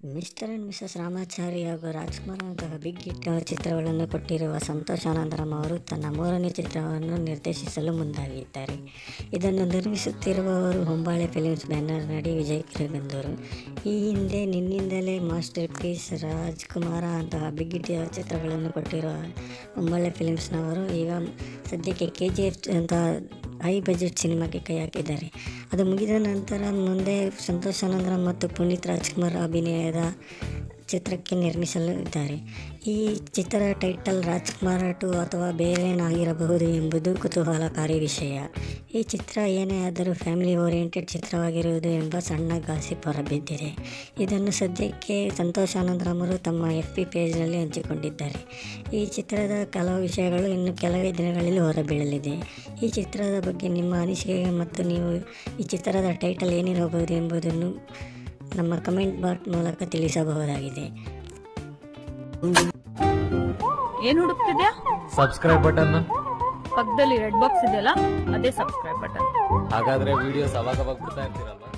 Mister and Mrs Ramachari ಹಾಗೂ ರಾಜ್ಕುಮಾರ್ ಅಂತಹ big hit ಚಿತ್ರಗಳನ್ನು ಕೊಟ್ಟಿರುವ ಸಂತೋಷ್ ಆನಂದರಾಮ್ ಅವರು ತನ್ನ 3ನೇ ಚಿತ್ರವನ್ನು ನಿರ್ದೇಶಿಸಲು ಮುಂದಾಗಿದ್ದಾರೆ. ಇದನ್ನು ನಿರ್ಮಿಸುತ್ತಿರುವವರು ಹೊಂಬಾಳೆ ಫಿಲ್ಮ್ಸ್ ಬ್ಯಾನರ್ನಡಿ ವಿಜಯ್ ಕಿರಗಂದೂರು. ಈ ಹಿಂದೆ ನಿನ್ನಿಂದಲೇ, ಮಾಸ್ಟರ್ ಪೀಸ್, ರಾಜಕುಮಾರ ಅಂತಹ ಬಿಗ್ ಹಿಟ್ ಚಿತ್ರಗಳನ್ನು ಕೊಟ್ಟಿರುವ ಹೊಂಬಾಳೆ ಫಿಲ್ಮ್ಸ್ನವರು ಈಗ ಸದ್ಯಕ್ಕೆ KGF ಅಂತ ಹೈ ಬಜೆಟ್ ಸಿನಿಮಾಗೆ ಕೈ ಹಾಕಿದ್ದಾರೆ. ಅದು ಮುಗಿದ ನಂತರ ಮುಂದೆ ಸಂತೋಷ್ ಆನಂದರಾಮ್ ಮತ್ತು ಪುನೀತ್ ರಾಜ್ಕುಮಾರ್ ಅಭಿನಯದ ಚಿತ್ರಕ್ಕೆ ನಿರ್ಮಿಸಲಿದ್ದಾರೆ. ಈ ಚಿತ್ರದ ಟೈಟಲ್ ರಾಜ್ಕುಮಾರ 2 ಅಥವಾ ಬೇರೇನಾಗಿರಬಹುದು ಎಂಬುದು ಕುತೂಹಲಕಾರಿ ವಿಷಯ. ಈ ಚಿತ್ರ ಏನೇ ಆದರೂ ಫ್ಯಾಮಿಲಿ ಓರಿಯೆಂಟೆಡ್ ಚಿತ್ರವಾಗಿರುವುದು ಎಂಬ ಸಣ್ಣ ಗಾಸಿಪ್ ಹೊರಬಿದ್ದಿದೆ. ಇದನ್ನು ಸದ್ಯಕ್ಕೆ ಸಂತೋಷ್ ಆನಂದರಾಮ್ ಅವರು ತಮ್ಮ FB ಪೇಜ್ನಲ್ಲಿ ಹಂಚಿಕೊಂಡಿದ್ದಾರೆ. ಈ ಚಿತ್ರದ ಕೆಲವು ವಿಷಯಗಳು ಇನ್ನು ಕೆಲವೇ ದಿನಗಳಲ್ಲಿ ಹೊರಬೀಳಲಿದೆ. ಈ ಚಿತ್ರದ ಬಗ್ಗೆ ನಿಮ್ಮ ಅನಿಸಿಕೆ ಮತ್ತು ನೀವು ಈ ಚಿತ್ರದ ಟೈಟಲ್ ಏನಿರಬಹುದು ಎಂಬುದನ್ನು ನಮ್ಮ ಕಮೆಂಟ್ ಬಾಕ್ಸ್ ಮೂಲಕ ತಿಳಿಸಬಹುದಾಗಿದೆ. ಏನು ಹುಡುಕ್ತಿದ್ಯಾ? Subscribe button. ಪಕ್ಕದಲ್ಲಿ ರೆಡ್ ಬಾಕ್ಸ್ ಇದೆಯಲ್ಲ, ಅದೇ ಸಬ್ಸ್ಕ್ರೈಬ್ ಬಟನ್. ಹಾಗಾದ್ರೆ ವಿಡಿಯೋಸ್ ಅವಾಗ ಬರ್ತಾ ಇರ್ತೀರಲ್ವಾ?